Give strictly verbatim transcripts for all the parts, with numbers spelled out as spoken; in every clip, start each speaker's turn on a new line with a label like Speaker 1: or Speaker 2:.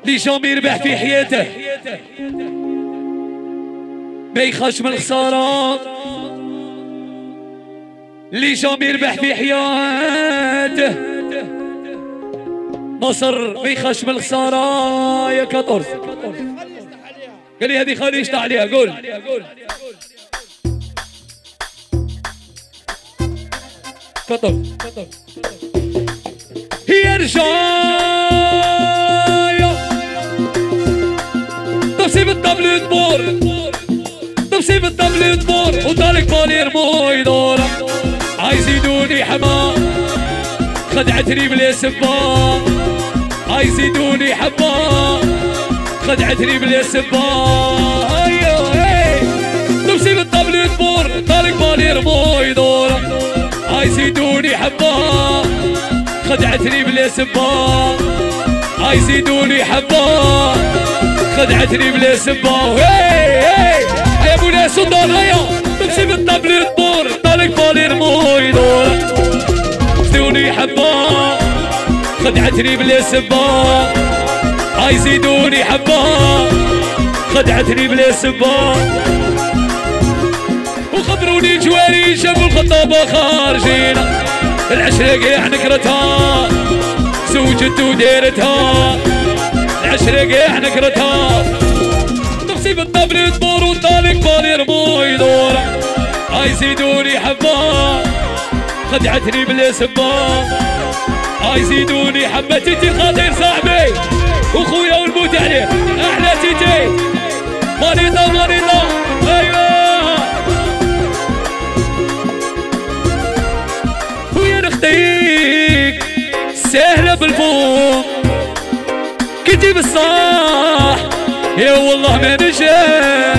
Speaker 1: لي جام يربح في حياته ما يخاش من الخسارة، لي جام يربح في حياته نصر ما يخاش من الخسارة. يا كاطورز قال لي هذه خليه يشطح عليها. قول كاطورز يا رجايا تمسيب الطبل تبور، تمسيب الطبل تبور وطالق بالي رمو يدور. عايزيدوني حما خدعتني بلا سبا، عايزيدوني حما خدعتني بلا سبا. ايوه ايه تمسيب الطبل تبور طالق بالي رمو يدور. عايزيدوني حما خدعتني بلا سبا، عايزيدوني حبا خدعتني بلا سبا. هي هي يا ابو ناس ودار هيا تمشي بالطبل تدور طالق بالي رمو يدور. عايزيدوني حبا خدعتني بلا سبا، عايزيدوني حبا خدعتني بلا سبا. وخبروني جواري جابوا الخطابة خارجينا، العشرة قاع نكرتها زوجت وديرتها، العشرة قاع نكرتها تمسيب الطبل تدور وطالق بالي رمو يدور. عايزيدوني حبا خدعتني بلا سبا، عايزيدوني حبا. تيتي الخطير صاحبي وخويا والموت عليه احلى تيتي مريضة مريضة. ايوه نخديك سهلة بالفوق كنتي بالصح يا والله ما نجا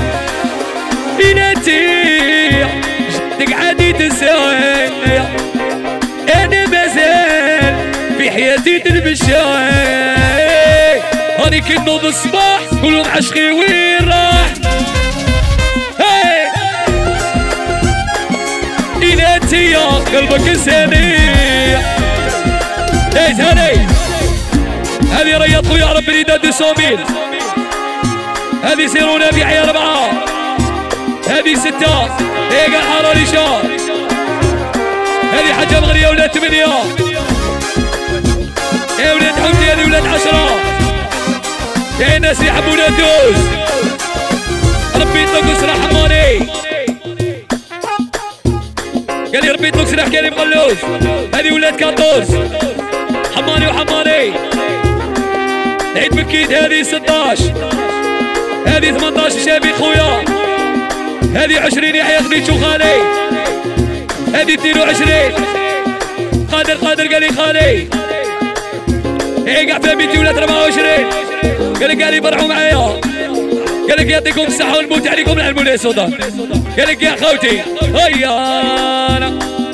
Speaker 1: إنتي جدك عادي تنساي. أنا مازال في حياتي تنبشاي، هاني كي نوض الصباح كلهم عشقي وين راح. إنتي يا قلبك انساني. ايه هاني هذه رياض خويا ربي ريداد دي صوميل، هذه سيرونا في حي أربعة، هذه ستة ايه قال حراري شهر، هذه حاجة مغرية ولاد ثمانية، ايه ولاد حمدي هذه ولاد عشرة، ايه الناس اللي يحبوا ولاد دوز ربي يطلق سراح حماني. قال لي ربي يطلق سراح كريم قلوز، هذه ولاد كاطوز حماني وحماني. عيد مكيد هذه ستاش، هذه ثمنطاش شابي خويا، هذه عشرين يحيى خديج وخالي، هذه اثنين وعشرين قادر قادر قال لي خالي. ايه قاع في بيتي ولاد أربعة وعشرين. قال لك قال لي فرحوا معايا، قال لك يعطيكم الصحة والموت عليكم العلم ولا سودان. قال لك يا خوتي هيا انا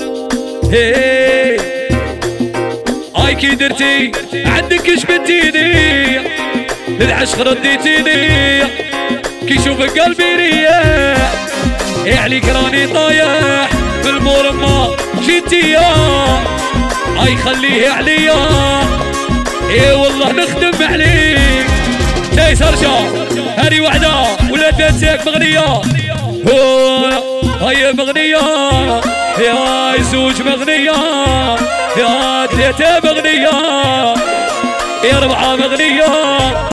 Speaker 1: هي هاي كي درتي عندك جبتيني للعشق رديتيني، كي شوفك قلبي رياح يا عليك راني طايح في المرمى جيتيا. هاي خليه عليا ايه والله نخدم عليك. ليس رجع هذه وحده ولا تنساك مغنيه، هاي مغنيه يا زوج مغنيه يا ثلاثه مغنيه يا اربعه مغنيه.